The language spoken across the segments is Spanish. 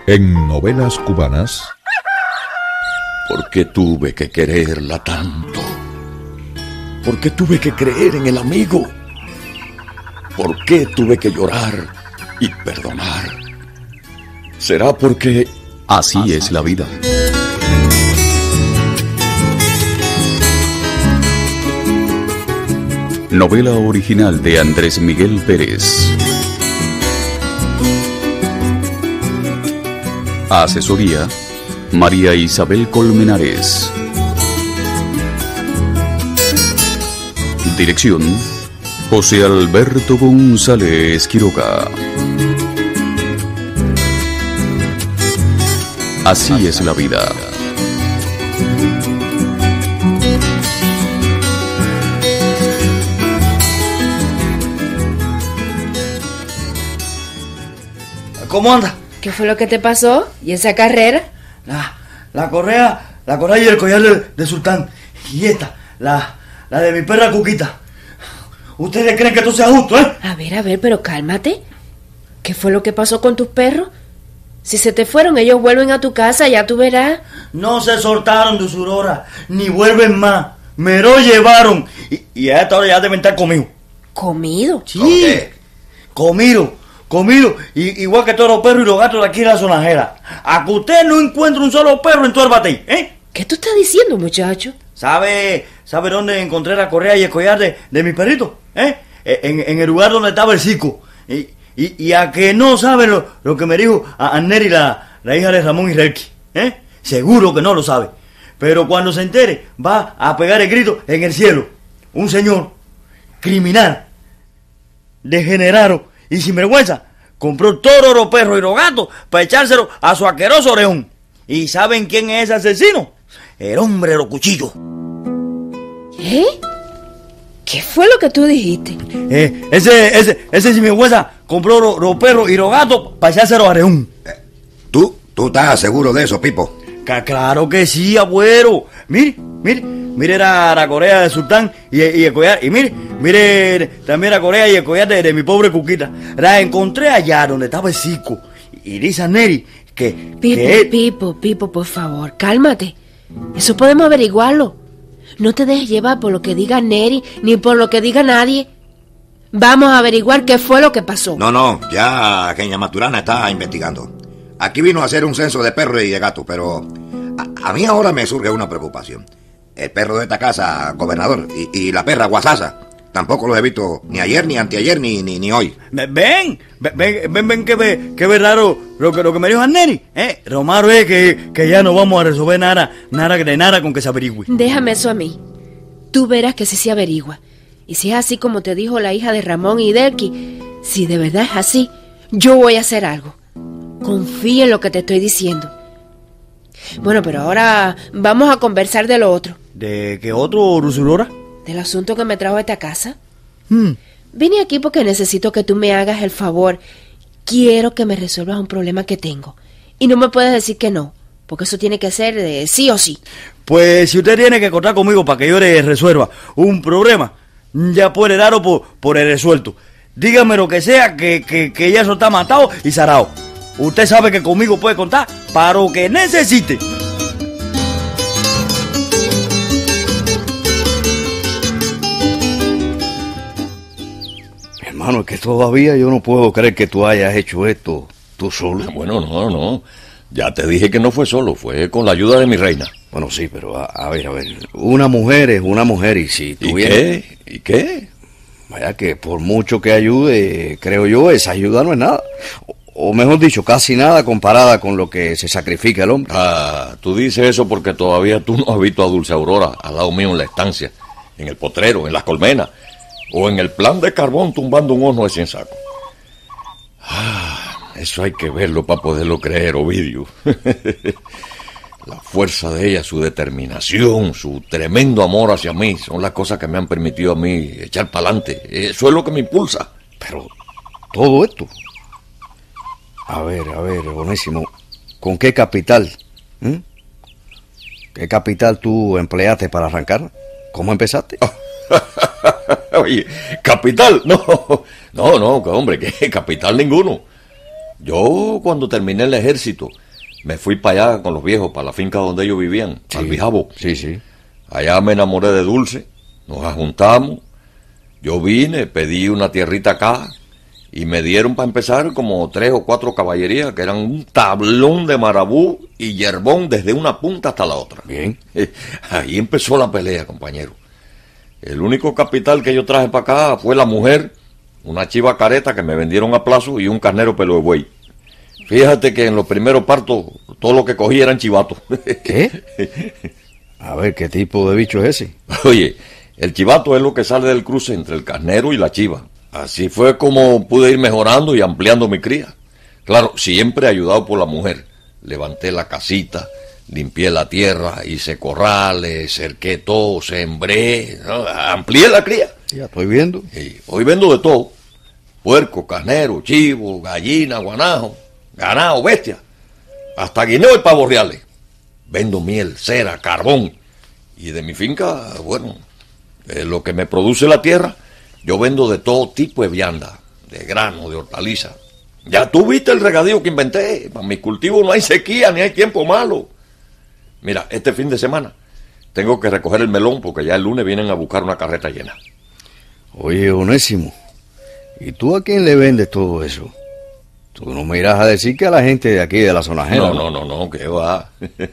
En Novelas Cubanas. ¿Por qué tuve que quererla tanto? ¿Por qué tuve que creer en el amigo? ¿Por qué tuve que llorar y perdonar? ¿Será porque así es la vida? Novela original de Andrés Miguel Pérez. Asesoría: María Isabel Colmenares. Dirección: José Alberto González Quiroga. Así es la vida. ¿Cómo anda? ¿Qué fue lo que te pasó? ¿Y esa carrera? La correa y el collar de Sultán. Y esta, la de mi perra Cuquita. ¿Ustedes creen que esto sea justo, eh? A ver, pero cálmate. ¿Qué fue lo que pasó con tus perros? Si se te fueron, ellos vuelven a tu casa, ya tú verás. No se soltaron de su hora, ni vuelven más. Me lo llevaron. Y a esta hora ya deben estar conmigo. ¿Comido? Sí, comido, igual que todos los perros y los gatos de aquí en la zonajera. A que usted no encuentre un solo perro en todo el batey, ¿eh? ¿Qué tú estás diciendo, muchacho? ¿Sabe dónde encontré la correa y el collar de mi perrito? En el lugar donde estaba el cico. Y a que no sabe lo que me dijo a Neri, la hija de Ramón y Relki, ¿eh? Seguro que no lo sabe. Pero cuando se entere, va a pegar el grito en el cielo. Un señor criminal, degenerado y sinvergüenza compró todos los perros y los gatos para echárselo a su asqueroso orejón. ¿Y saben quién es ese asesino? El hombre de los cuchillos. ¿Qué? ¿Qué fue lo que tú dijiste? Ese sinvergüenza compró los perros y los gatos para echárselo a orejón. ¿Tú estás seguro de eso, Pipo? Claro que sí, abuelo. Mire la correa de Sultán y el collar. Y mire también la correa y el collar de mi pobre Cuquita. La encontré allá donde estaba el cico. Y dice a Neri que... Pipo, por favor, cálmate. Eso podemos averiguarlo. No te dejes llevar por lo que diga Neri ni por lo que diga nadie. Vamos a averiguar qué fue lo que pasó. No, ya Kenia Maturana está investigando. Aquí vino a hacer un censo de perros y de gatos, pero a mí ahora me surge una preocupación. El perro de esta casa, gobernador, y la perra Guasasa, tampoco los he visto ni ayer, ni anteayer, ni hoy. Ven, que ve raro lo que me dijo Anneri. Romaro es que ya no vamos a resolver nada con que se averigüe. Déjame eso a mí. Tú verás que sí se averigua. Y si es así como te dijo la hija de Ramón y Delki, si de verdad es así, yo voy a hacer algo. Confía en lo que te estoy diciendo. Bueno, pero ahora vamos a conversar de lo otro. ¿De qué otro, Rusulora? Del asunto que me trajo a esta casa. Vine aquí porque necesito que tú me hagas el favor. Quiero que me resuelvas un problema que tengo. Y no me puedes decir que no, porque eso tiene que ser de sí o sí. Pues si usted tiene que contar conmigo para que yo le resuelva un problema, ya puede darlo por el resuelto. Dígame lo que sea, que ya eso está matado y zarado. Usted sabe que conmigo puede contar para lo que necesite. Hermano, es que todavía yo no puedo creer que tú hayas hecho esto tú solo. Bueno, no. Ya te dije que no fue solo, fue con la ayuda de mi reina. Bueno, sí, pero a ver. Una mujer es una mujer y si tuviera... ¿Y qué? Vaya que por mucho que ayude, creo yo, esa ayuda no es nada. O mejor dicho, casi nada comparada con lo que se sacrifica el hombre. Tú dices eso porque todavía tú no has visto a Dulce Aurora al lado mío en la estancia, en el potrero, en las colmenas, o en el plan de carbón tumbando un horno de 100 sacos. Eso hay que verlo para poderlo creer, Ovidio. La fuerza de ella, su determinación, su tremendo amor hacia mí, son las cosas que me han permitido a mí echar para adelante. Eso es lo que me impulsa. Pero todo esto... A ver, Onésimo, ¿con qué capital? ¿Qué capital tú empleaste para arrancar? ¿Cómo empezaste? Oye, ¿capital? No, hombre, ¿qué capital ninguno? Yo cuando terminé el ejército me fui para allá con los viejos, para la finca donde ellos vivían, Sí. al Bijabo. Sí, sí. Allá me enamoré de Dulce, nos juntamos, yo vine, pedí una tierrita acá y me dieron para empezar como 3 o 4 caballerías que eran un tablón de marabú y yerbón desde una punta hasta la otra. Bien. Ahí empezó la pelea, compañero. El único capital que yo traje para acá fue la mujer, una chiva careta que me vendieron a plazo y un carnero pelo de buey. Fíjate que en los primeros partos todo lo que cogí eran chivatos. ¿Qué? A ver, ¿qué tipo de bicho es ese? Oye, el chivato es lo que sale del cruce entre el carnero y la chiva. Así fue como pude ir mejorando y ampliando mi cría. Claro, siempre ayudado por la mujer. Levanté la casita, limpié la tierra, hice corrales, cerqué todo, sembré, ¿no? Amplié la cría. Ya estoy viendo. Y hoy vendo de todo. Puerco, carnero, chivo, gallina, guanajo, ganado, bestia. Hasta guineo y pavos reales. Vendo miel, cera, carbón. Y de mi finca, bueno, lo que me produce la tierra, yo vendo de todo tipo de vianda, de grano, de hortaliza. Ya tú viste el regadío que inventé. Para mis cultivos no hay sequía ni hay tiempo malo. Mira, este fin de semana tengo que recoger el melón porque ya el lunes vienen a buscar una carreta llena. Oye, Onésimo, ¿y tú a quién le vendes todo eso? Tú no me irás a decir que a la gente de aquí, de la zona ajena. No, ¿qué va?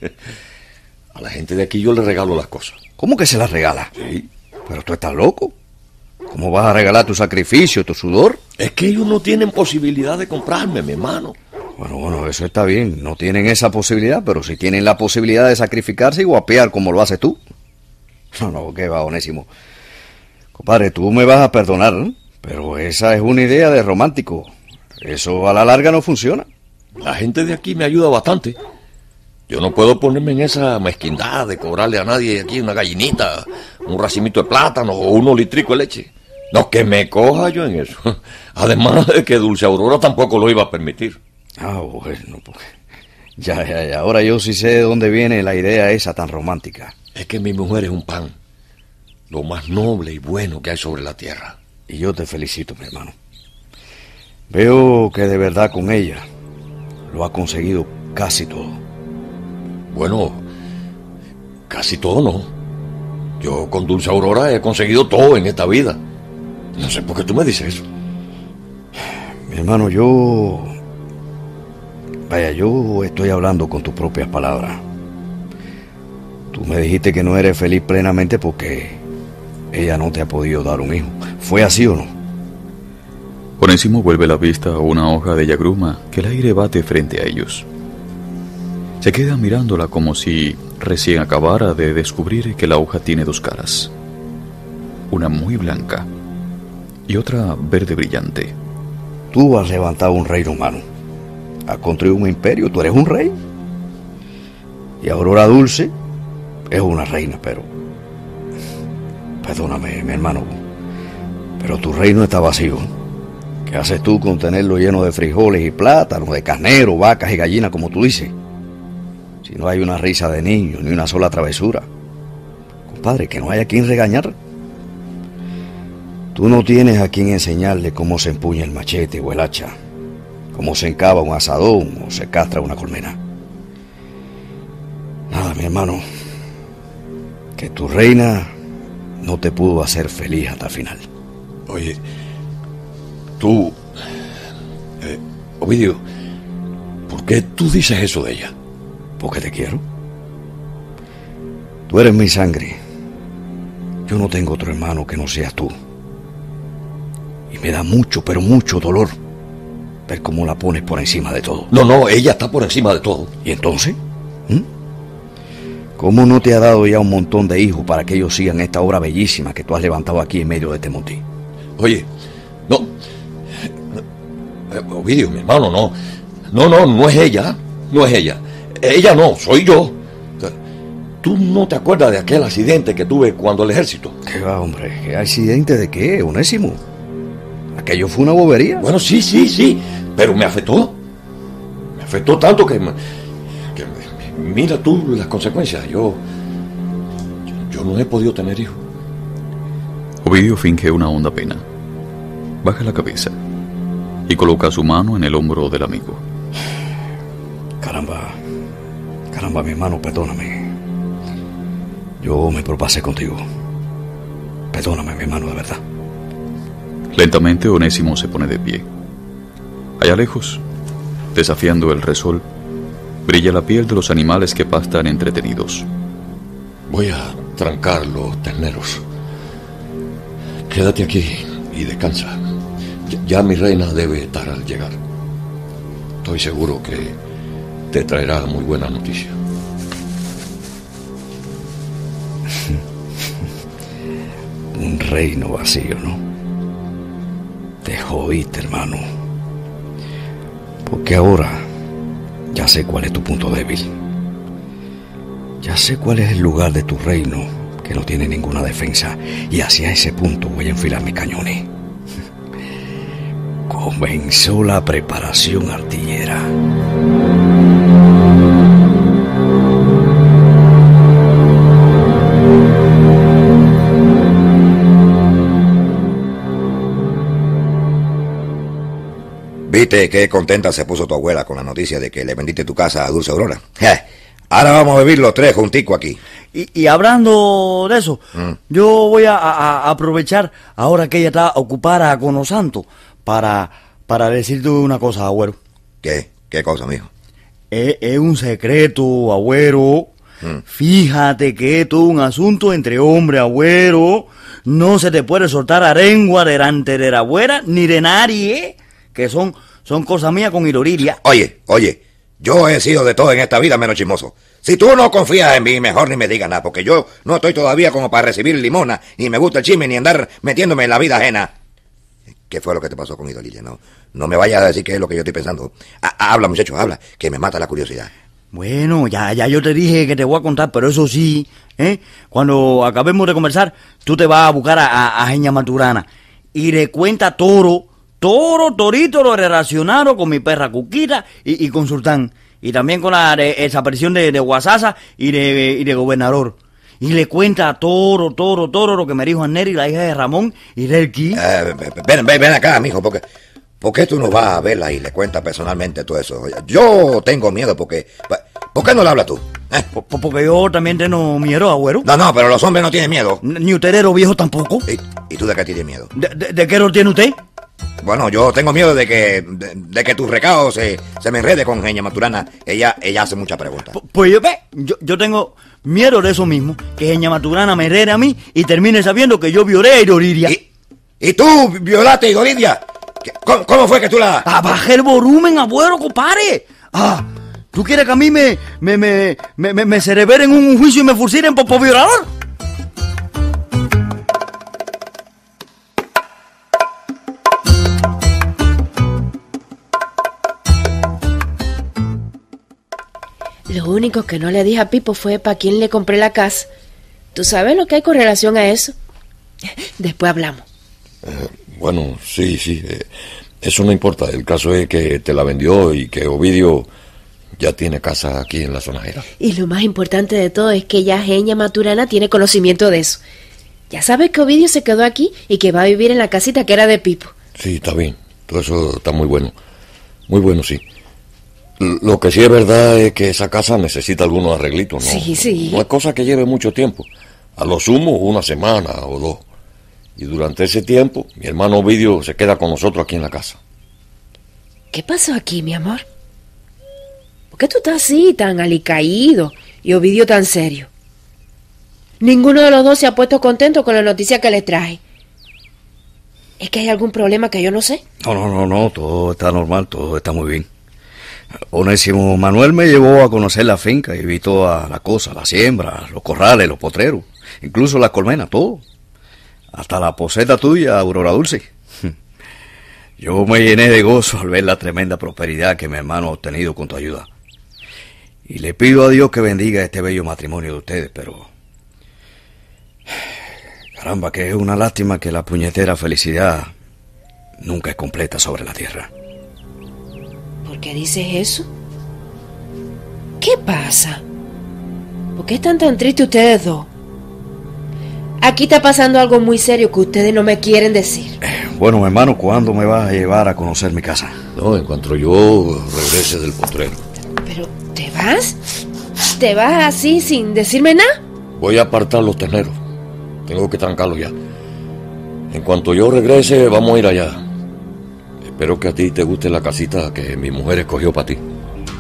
A la gente de aquí yo le regalo las cosas. ¿Cómo que se las regala? Sí. Pero tú estás loco. ¿Cómo vas a regalar tu sacrificio, tu sudor? Es que ellos no tienen posibilidad de comprarme, mi hermano. Bueno, eso está bien. No tienen esa posibilidad, pero sí tienen la posibilidad de sacrificarse y guapear como lo haces tú. No, ¿qué va, Onésimo? Compadre, tú me vas a perdonar, ¿no? Pero esa es una idea de romántico. Eso a la larga no funciona. La gente de aquí me ayuda bastante. Yo no puedo ponerme en esa mezquindad de cobrarle a nadie aquí una gallinita, un racimito de plátano o unos litricos de leche. No, que me coja yo en eso. Además de que Dulce Aurora tampoco lo iba a permitir. Ah, bueno, pues. Ya. Ahora yo sí sé de dónde viene la idea esa tan romántica. Es que mi mujer es un pan, lo más noble y bueno que hay sobre la tierra. Y yo te felicito, mi hermano. Veo que de verdad con ella lo ha conseguido casi todo. Bueno, casi todo no. Yo con Dulce Aurora he conseguido todo en esta vida. No sé por qué tú me dices eso. Mi hermano, yo estoy hablando con tus propias palabras. Tú me dijiste que no eres feliz plenamente porque ella no te ha podido dar un hijo. ¿Fue así o no? Onésimo vuelve la vista a una hoja de yagruma que el aire bate frente a ellos. Se queda mirándola como si recién acabara de descubrir que la hoja tiene 2 caras. Una muy blanca y otra verde brillante. Tú has levantado un reino humano. Has construido un imperio. Tú eres un rey. Y Aurora Dulce es una reina, pero... Perdóname, mi hermano, pero tu reino está vacío. ¿Qué haces tú con tenerlo lleno de frijoles y plátanos, de carnero, vacas y gallinas, como tú dices? Si no hay una risa de niño, ni una sola travesura. Compadre, que no hay a quien regañar. Tú no tienes a quien enseñarle cómo se empuña el machete o el hacha, cómo se encaba un asadón o se castra una colmena. Nada, mi hermano, que tu reina no te pudo hacer feliz hasta el final. Oye, tú... Ovidio, ¿por qué tú dices eso de ella? Porque te quiero. Tú eres mi sangre. Yo no tengo otro hermano que no seas tú. Y me da mucho, pero mucho dolor ver cómo la pones por encima de todo. No, ella está por encima de todo. ¿Y entonces? ¿Cómo no te ha dado ya un montón de hijos para que ellos sigan esta obra bellísima que tú has levantado aquí en medio de este monte? Oye, no. Ovidio, mi hermano, no. No es ella. No es ella. Ella no, soy yo. ¿Tú no te acuerdas de aquel accidente que tuve cuando el ejército? ¿Qué va, hombre? ¿Qué accidente de qué, Onésimo? Aquello fue una bobería. Bueno, sí, pero me afectó. Me afectó tanto que mira tú las consecuencias. Yo no he podido tener hijos. Ovidio finge una honda pena. Baja la cabeza. y coloca su mano en el hombro del amigo. Caramba, mi hermano, perdóname. Yo me propasé contigo. Perdóname, mi hermano, de verdad. Lentamente Onésimo se pone de pie. Allá lejos, desafiando el resol, brilla la piel de los animales que pastan entretenidos. Voy a trancar los terneros. Quédate aquí y descansa. Ya mi reina debe estar al llegar. Estoy seguro que te traerá muy buena noticia. Un reino vacío, ¿no? Te jodiste, hermano. Porque ahora ya sé cuál es tu punto débil. Ya sé cuál es el lugar de tu reino que no tiene ninguna defensa. Y hacia ese punto voy a enfilar mis cañones. Comenzó la preparación artillera. ¿Viste qué contenta se puso tu abuela con la noticia de que le vendiste tu casa a Dulce Aurora? Ahora vamos a vivir los tres junticos aquí. Y hablando de eso, yo voy a aprovechar ahora que ella está ocupada con los santos para decirte una cosa, agüero. ¿Qué? ¿Qué cosa, mijo? Es un secreto, agüero. Fíjate que esto es un asunto entre hombre, agüero. No se te puede soltar arengua delante de la abuela ni de nadie, que son cosas mías con Iroriria. Oye, yo he sido de todo en esta vida menos chismoso. Si tú no confías en mí, mejor ni me digas nada, porque yo no estoy todavía como para recibir limona, ni me gusta el chisme, ni andar metiéndome en la vida ajena. ¿Qué fue lo que te pasó con Idolilia? No me vayas a decir qué es lo que yo estoy pensando. Habla, muchacho, habla, que me mata la curiosidad. Bueno, ya yo te dije que te voy a contar, pero eso sí, cuando acabemos de conversar, tú te vas a buscar a Genia Maturana y le cuenta torito lo relacionado con mi perra Cuquita y con Sultán, y también con la desaparición de Guasasa y de Gobernador. Y le cuenta todo lo que me dijo Anneri, la hija de Ramón y Delqui. Ven acá, mijo, porque ¿por qué tú no vas a verla y le cuentas personalmente todo eso? Yo tengo miedo porque... ¿Por qué no le hablas tú? Porque yo también tengo miedo, agüero. No, pero los hombres no tienen miedo. Ni usted, viejo, tampoco. ¿Y tú de qué tienes miedo? ¿De qué lo tiene usted? Bueno, yo tengo miedo de que tu recado se me enrede con Genia Maturana. Ella hace muchas preguntas. Pues yo tengo miedo de eso mismo, que Genia Maturana me enrede a mí y termine sabiendo que yo violé a Idoliria. ¿Y tú violaste a Idoliria? ¿Cómo fue que tú la...? Bajé el volumen, abuelo, compadre. ¿Tú quieres que a mí me cereberen un juicio y me fusilen por violador? Lo único que no le dije a Pipo fue para quién le compré la casa. ¿Tú sabes lo que hay con relación a eso? Después hablamos. Bueno, sí. Eso no importa. El caso es que te la vendió y que Ovidio ya tiene casa aquí en la zonajera. Y lo más importante de todo es que ya Genia Maturana tiene conocimiento de eso. Ya sabes que Ovidio se quedó aquí y que va a vivir en la casita que era de Pipo. Sí, está bien. Todo eso está muy bueno. Muy bueno, sí. Lo que sí es verdad es que esa casa necesita algunos arreglitos, ¿no? Sí. No es cosa que lleve mucho tiempo. A lo sumo, una semana o dos. Y durante ese tiempo, mi hermano Ovidio se queda con nosotros aquí en la casa. ¿Qué pasó aquí, mi amor? ¿Por qué tú estás así, tan alicaído, y Ovidio tan serio? Ninguno de los dos se ha puesto contento con la noticia que les traje. ¿Es que hay algún problema que yo no sé? No, todo está normal, todo está muy bien. Onésimo Manuel me llevó a conocer la finca y vi toda la cosa, la siembra, los corrales, los potreros, incluso las colmenas, todo. Hasta la poseta tuya, Aurora Dulce. Yo me llené de gozo al ver la tremenda prosperidad que mi hermano ha obtenido con tu ayuda. Y le pido a Dios que bendiga este bello matrimonio de ustedes, pero... Caramba, que es una lástima que la puñetera felicidad nunca es completa sobre la tierra. ¿Por qué dices eso? ¿Qué pasa? ¿Por qué están tan tristes ustedes dos? Aquí está pasando algo muy serio que ustedes no me quieren decir. Bueno, hermano, ¿cuándo me vas a llevar a conocer mi casa? No, en cuanto yo regrese del potrero. ¿Pero te vas? ¿Te vas así sin decirme nada? Voy a apartar los terneros. Tengo que trancarlos ya. En cuanto yo regrese, vamos a ir allá. Espero que a ti te guste la casita que mi mujer escogió para ti.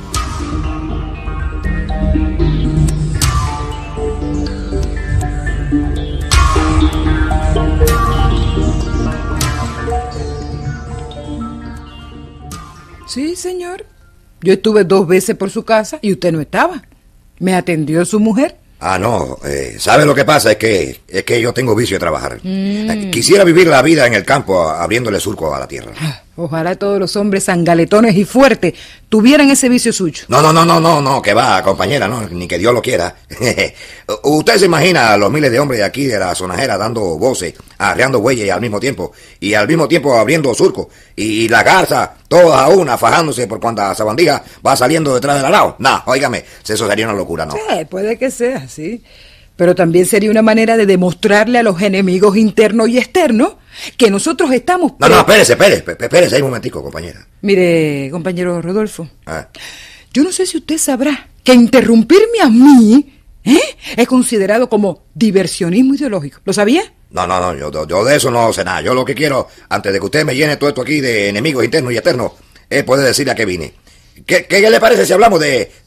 Sí, señor. Yo estuve 2 veces por su casa y usted no estaba. Me atendió su mujer. Ah, no, ¿sabe lo que pasa? Es que yo tengo vicio de trabajar. Quisiera vivir la vida en el campo abriéndole surco a la tierra. Ojalá todos los hombres sangaletones y fuertes tuvieran ese vicio suyo. No, que va, compañera, no, ni que Dios lo quiera. Usted se imagina a los miles de hombres de aquí de la zonajera dando voces, arreando bueyes al mismo tiempo, y al mismo tiempo abriendo surco, y la garza, todas a una, fajándose por cuanta sabandija va saliendo detrás del arao. No, óigame, eso sería una locura, ¿no? Sí, puede que sea, sí. Pero también sería una manera de demostrarle a los enemigos internos y externos que nosotros estamos... No, espérese ahí un momentico, compañera. Mire, compañero Rodolfo, Ah. yo no sé si usted sabrá que interrumpirme a mí es considerado como diversionismo ideológico. ¿Lo sabía? No, yo de eso no sé nada. Yo lo que quiero, antes de que usted me llene todo esto aquí de enemigos internos y externos, es poder decirle a qué vine. ¿Qué le parece si hablamos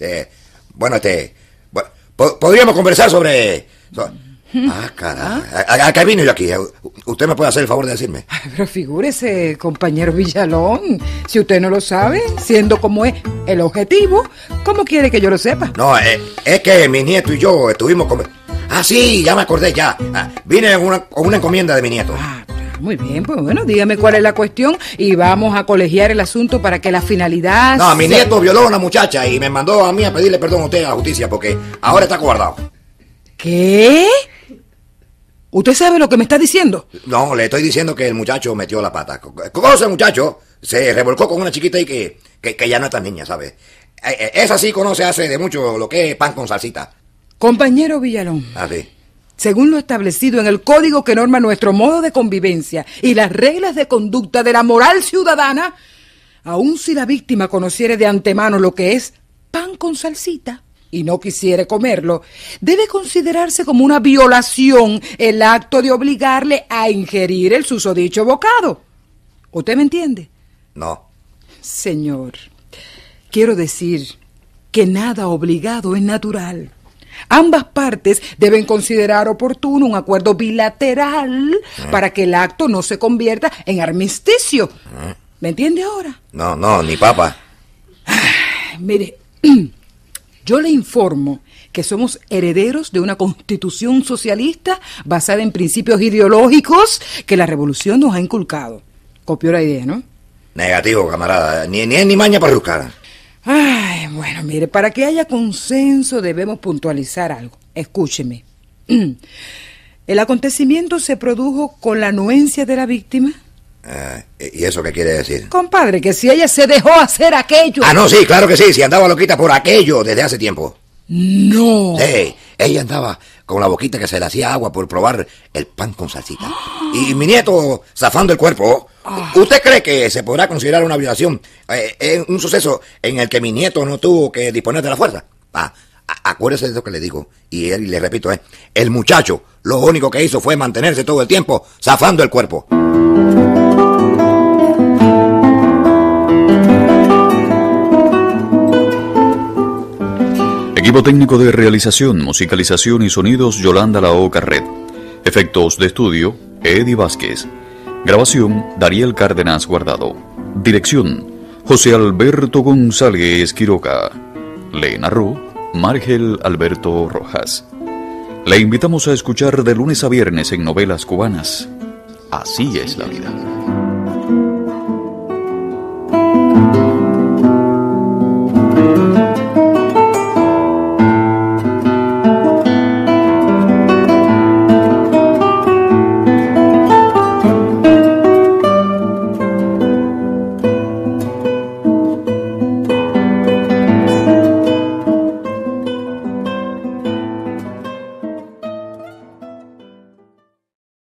podríamos conversar sobre... caray. ¿A qué vine yo aquí? ¿Usted me puede hacer el favor de decirme? Pero figúrese, compañero Villalón, si usted no lo sabe, siendo como es el objetivo, ¿cómo quiere que yo lo sepa? No, es que mi nieto y yo estuvimos... Ah, sí, ya me acordé, ya. Vine con una encomienda de mi nieto. Muy bien, pues bueno, dígame cuál es la cuestión y vamos a colegiar el asunto para que la finalidad... No, mi nieto violó a una muchacha y me mandó a mí a pedirle perdón a usted a la justicia porque ahora está guardado. ¿Qué? ¿Usted sabe lo que me está diciendo? No, le estoy diciendo que el muchacho metió la pata. Conoce el muchacho, se revolcó con una chiquita y que ya no es tan niña, ¿sabe? Esa sí conoce hace de mucho lo que es pan con salsita. Compañero Villalón. Ah, sí. Según lo establecido en el código que norma nuestro modo de convivencia y las reglas de conducta de la moral ciudadana, aun si la víctima conociere de antemano lo que es pan con salsita y no quisiere comerlo, debe considerarse como una violación el acto de obligarle a ingerir el susodicho bocado. ¿Usted me entiende? No. Señor, quiero decir que nada obligado es natural. Ambas partes deben considerar oportuno un acuerdo bilateral para que el acto no se convierta en armisticio. ¿Me entiende ahora? No, ni papa. Mire, yo le informo que somos herederos de una constitución socialista basada en principios ideológicos que la revolución nos ha inculcado. Copió la idea, ¿no? Negativo, camarada. Ni maña para buscar. Ay, bueno, mire, para que haya consenso debemos puntualizar algo. Escúcheme. ¿El acontecimiento se produjo con la anuencia de la víctima? ¿Y eso qué quiere decir? Compadre, que si ella se dejó hacer aquello... Ah, no, sí, claro que sí, si andaba loquita por aquello desde hace tiempo. No. Sí, ella andaba con la boquita que se le hacía agua por probar el pan con salsita. Y mi nieto zafando el cuerpo. ¿Usted cree que se podrá considerar una violación un suceso en el que mi nieto no tuvo que disponer de la fuerza? Acuérdese de lo que le digo. Y le repito, el muchacho lo único que hizo fue mantenerse todo el tiempo zafando el cuerpo. Equipo técnico de realización, musicalización y sonidos, Yolanda Lao Carret. Efectos de estudio, Eddie Vázquez. Grabación, Dariel Cárdenas Guardado. Dirección, José Alberto González Quiroga. Le narró Margel Alberto Rojas. Le invitamos a escuchar de lunes a viernes en Novelas Cubanas. Así es la vida.